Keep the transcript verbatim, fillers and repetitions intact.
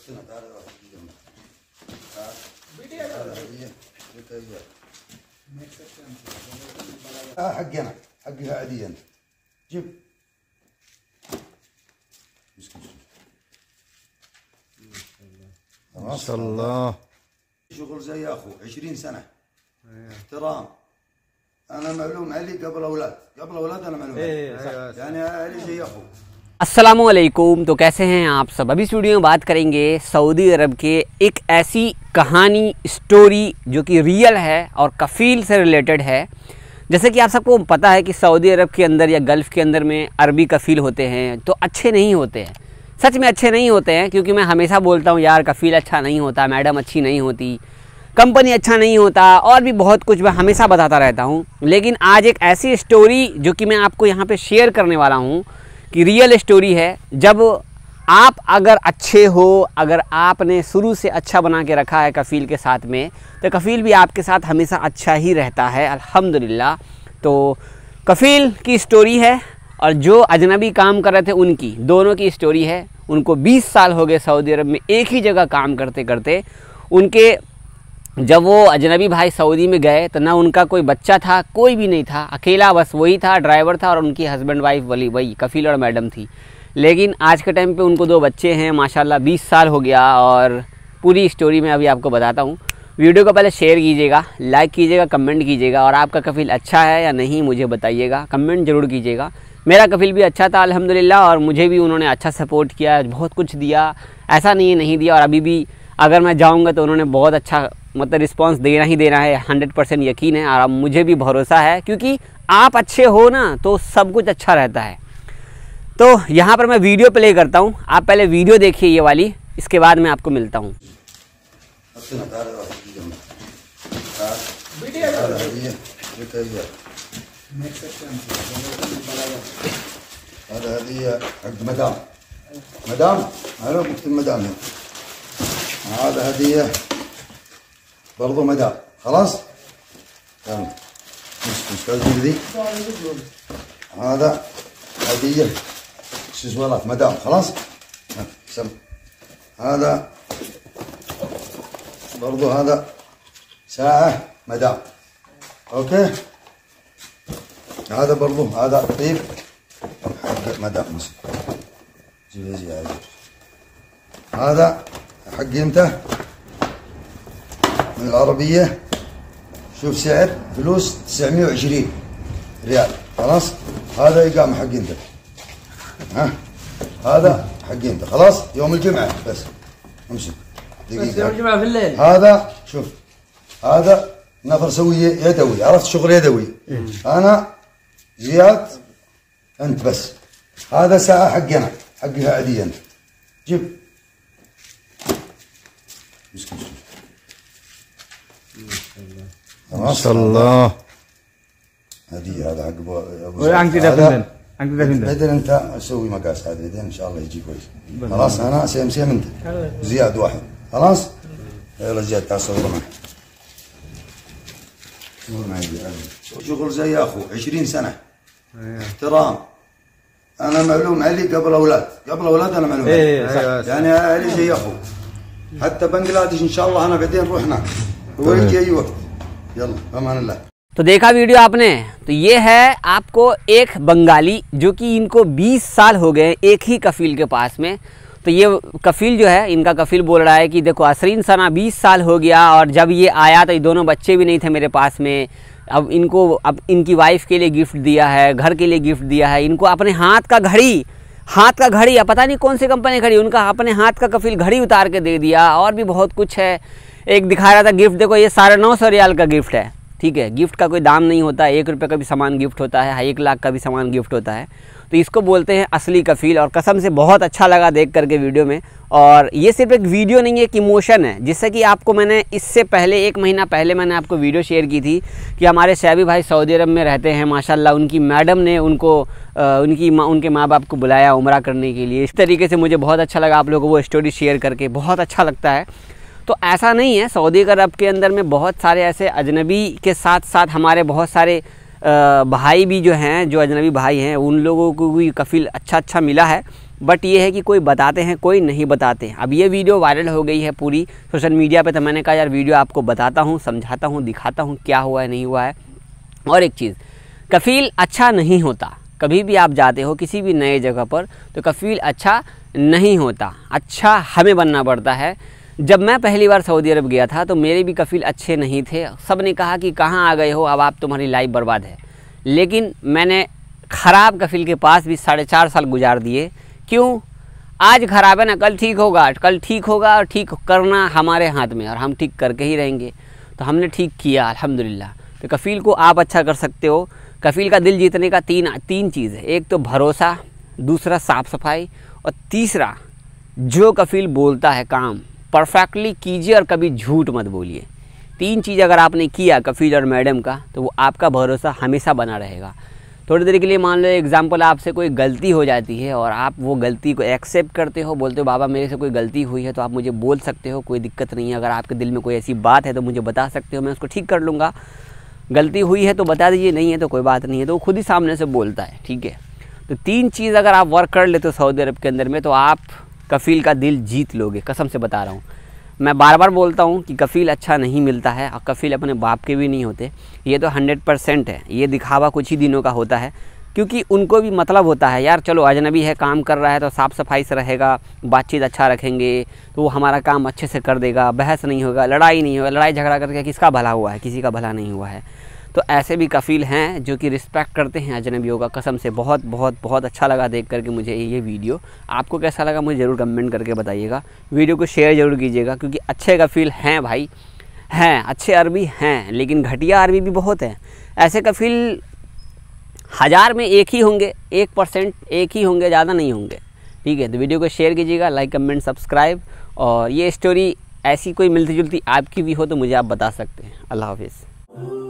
حقي انا حقي عادي انت جيب ما شاء الله شغل زي اخو عشرين سنة احترام. انا معلوم علي قبل اولاد قبل اولاد انا معلوم علي يعني علي زي اخو। अस्सलामुअलैकुम। तो कैसे हैं आप सब? अभी इस वीडियो में बात करेंगे सऊदी अरब के एक ऐसी कहानी स्टोरी जो कि रियल है और कफ़ील से रिलेटेड है। जैसे कि आप सबको पता है कि सऊदी अरब के अंदर या गल्फ़ के अंदर में अरबी कफ़ील होते हैं तो अच्छे नहीं होते हैं, सच में अच्छे नहीं होते हैं। क्योंकि मैं हमेशा बोलता हूँ यार कफ़ील अच्छा नहीं होता, मैडम अच्छी नहीं होती, कंपनी अच्छा नहीं होता और भी बहुत कुछ मैं हमेशा बताता रहता हूँ। लेकिन आज एक ऐसी स्टोरी जो कि मैं आपको यहाँ पे शेयर करने वाला हूँ कि रियल स्टोरी है। जब आप अगर अच्छे हो, अगर आपने शुरू से अच्छा बना के रखा है कफ़ील के साथ में, तो कफ़ील भी आपके साथ हमेशा अच्छा ही रहता है अल्हम्दुलिल्लाह। तो कफ़ील की स्टोरी है और जो अजनबी काम कर रहे थे उनकी, दोनों की स्टोरी है। उनको बीस साल हो गए सऊदी अरब में एक ही जगह काम करते करते। उनके जब वो अजनबी भाई सऊदी में गए तो ना उनका कोई बच्चा था, कोई भी नहीं था, अकेला बस वही था, ड्राइवर था और उनकी हस्बैंड वाइफ वाली वही कफ़ील और मैडम थी। लेकिन आज के टाइम पे उनको दो बच्चे हैं माशाल्लाह, बीस साल हो गया। और पूरी स्टोरी मैं अभी आपको बताता हूँ। वीडियो को पहले शेयर कीजिएगा, लाइक कीजिएगा, कमेंट कीजिएगा और आपका कफ़ील अच्छा है या नहीं मुझे बताइएगा, कमेंट ज़रूर कीजिएगा। मेरा कफ़ील भी अच्छा था अल्हम्दुलिल्लाह और मुझे भी उन्होंने अच्छा सपोर्ट किया, बहुत कुछ दिया, ऐसा नहीं है नहीं दिया। और अभी भी अगर मैं जाऊँगा तो उन्होंने बहुत अच्छा मतलब रिस्पांस देना ही देना है, हंड्रेड परसेंट यकीन है। और अब मुझे भी भरोसा है क्योंकि आप अच्छे हो ना तो सब कुछ अच्छा रहता है। तो यहाँ पर मैं वीडियो प्ले करता हूँ, आप पहले वीडियो देखिए ये वाली, इसके बाद मैं आपको मिलता हूँ। هذا هدية برضو مدام خلاص تمام مش مش ذي. هذا هدية اكسسوارات مدام خلاص سم. هذا برضو هذا ساعة مدام اوكي. هذا برضو هذا طيب حق مدام جيب زي هذا حقي امتى من العربية. شوف سعر فلوس تسعمية وعشرين ريال خلاص. هذا إقامة حقي انت، ها هذا حقي انت خلاص. يوم الجمعة بس امسك بس يوم الجمعة في الليل. هذا شوف هذا نفر سوي يدوي، عرفت شغل يدوي. انا زياد انت بس. هذا ساعة حقي انا، حقي عادية انت جيب ما شاء الله. هدية هذا حق ابو ابو عنك ده فندن عنك ده فندن بدل انت اسوي مقاس هذا بعدين ان شاء الله يجي كويس. خلاص انا سيم سيم انت زياد واحد خلاص. يلا زياد تعال صور معي، صور معي. شغل زي اخو عشرين سنة احترام. انا معلوم علي قبل اولاد قبل اولاد انا معلوم علي يعني علي زي اخو. حتى بنغلاديش ان شاء الله انا بعدين نروح هناك ويجي اي وقت. يلا امان الله। तो देखा वीडियो आपने? तो ये है आपको एक बंगाली जो कि इनको बीस साल हो गए एक ही कफ़ील के पास में। तो ये कफ़ील जो है, इनका कफ़ील बोल रहा है कि देखो असरीन सना बीस साल हो गया और जब ये आया तो ये दोनों बच्चे भी नहीं थे मेरे पास में। अब इनको अब इनकी वाइफ के लिए गिफ्ट दिया है, घर के लिए गिफ्ट दिया है, इनको अपने हाथ का घड़ी हाथ का घड़ी पता नहीं कौन सी कंपनी घड़ी, उनका अपने हाथ का कफ़ील घड़ी उतार के दे दिया। और भी बहुत कुछ है। एक दिखा रहा था गिफ्ट, देखो ये साढ़े नौ सौ रियाल का गिफ्ट है। ठीक है, गिफ्ट का कोई दाम नहीं होता, एक रुपये का भी सामान गिफ्ट होता है, एक लाख का भी सामान गिफ्ट होता है। तो इसको बोलते हैं असली कफ़ील। और कसम से बहुत अच्छा लगा देख करके वीडियो में। और ये सिर्फ एक वीडियो नहीं है, एक इमोशन है। जिससे कि आपको मैंने इससे पहले एक महीना पहले मैंने आपको वीडियो शेयर की थी कि हमारे शैबी भाई सऊदी अरब में रहते हैं माशाल्लाह। उनकी मैडम ने उनको आ, उनकी माँ उनके माँ बाप को बुलाया उम्रा करने के लिए। इस तरीके से मुझे बहुत अच्छा लगा आप लोगों को वो स्टोरी शेयर करके, बहुत अच्छा लगता है। तो ऐसा नहीं है, सऊदी अरब के अंदर में बहुत सारे ऐसे अजनबी के साथ साथ हमारे बहुत सारे भाई भी जो हैं, जो अजनबी भाई हैं, उन लोगों को भी कफ़ील अच्छा अच्छा मिला है। बट ये है कि कोई बताते हैं, कोई नहीं बताते। अब ये वीडियो वायरल हो गई है पूरी सोशल मीडिया पे, तो मैंने कहा यार वीडियो आपको बताता हूँ, समझाता हूँ, दिखाता हूँ क्या हुआ है नहीं हुआ है। और एक चीज़, कफ़ील अच्छा नहीं होता। कभी भी आप जाते हो किसी भी नए जगह पर तो कफ़ील अच्छा नहीं होता, अच्छा हमें बनना पड़ता है। जब मैं पहली बार सऊदी अरब गया था तो मेरे भी कफ़ील अच्छे नहीं थे। सब ने कहा कि कहाँ आ गए हो, अब आप तुम्हारी लाइफ बर्बाद है। लेकिन मैंने ख़राब कफ़ील के पास भी साढ़े चार साल गुजार दिए। क्यों? आज ख़राब है ना, कल ठीक होगा, कल ठीक होगा और ठीक करना हमारे हाथ में, और हम ठीक करके ही रहेंगे। तो हमने ठीक किया अल्हम्दुलिल्लाह। तो कफ़ील को आप अच्छा कर सकते हो। कफ़ील का दिल जीतने का तीन तीन चीज़ है, एक तो भरोसा, दूसरा साफ़ सफाई, और तीसरा जो कफ़ील बोलता है काम परफेक्टली कीजिए और कभी झूठ मत बोलिए। तीन चीज़ अगर आपने किया कफ़ील और मैडम का तो वो आपका भरोसा हमेशा बना रहेगा। थोड़ी देर के लिए मान लो एग्जाम्पल आपसे कोई गलती हो जाती है और आप वो गलती को एक्सेप्ट करते हो, बोलते हो बाबा मेरे से कोई गलती हुई है तो आप मुझे बोल सकते हो, कोई दिक्कत नहीं है। अगर आपके दिल में कोई ऐसी बात है तो मुझे बता सकते हो, मैं उसको ठीक कर लूँगा। गलती हुई है तो बता दीजिए, नहीं है तो कोई बात नहीं है। तो वो खुद ही सामने से बोलता है, ठीक है। तो तीन चीज़ अगर आप वर्क कर लेते हो सऊदी अरब के अंदर में तो आप कफ़ील का दिल जीत लोगे, कसम से बता रहा हूँ। मैं बार बार बोलता हूँ कि कफ़ील अच्छा नहीं मिलता है और कफ़ील अपने बाप के भी नहीं होते, ये तो हंड्रेड परसेंट है। ये दिखावा कुछ ही दिनों का होता है, क्योंकि उनको भी मतलब होता है यार चलो अजनबी है, काम कर रहा है तो साफ़ सफाई से रहेगा, बातचीत अच्छा रखेंगे तो वो हमारा काम अच्छे से कर देगा, बहस नहीं होगा, लड़ाई नहीं होगा। लड़ाई झगड़ा करके किसका भला हुआ है? किसी का भला नहीं हुआ है। तो ऐसे भी कफ़ील हैं जो कि रिस्पेक्ट करते हैं अजनबियों का। कसम से बहुत बहुत बहुत अच्छा लगा देख करके मुझे ये वीडियो। आपको कैसा लगा मुझे ज़रूर कमेंट करके बताइएगा। वीडियो को शेयर ज़रूर कीजिएगा, क्योंकि अच्छे कफ़ील हैं भाई, हैं अच्छे अरबी हैं, लेकिन घटिया अरबी भी बहुत हैं। ऐसे कफ़ील हज़ार में एक ही होंगे, एक परसेंट एक ही होंगे, ज़्यादा नहीं होंगे, ठीक है। तो वीडियो को शेयर कीजिएगा, लाइक कमेंट सब्सक्राइब। और ये स्टोरी ऐसी कोई मिलती जुलती आपकी भी हो तो मुझे आप बता सकते हैं। अल्लाह हाफिज़।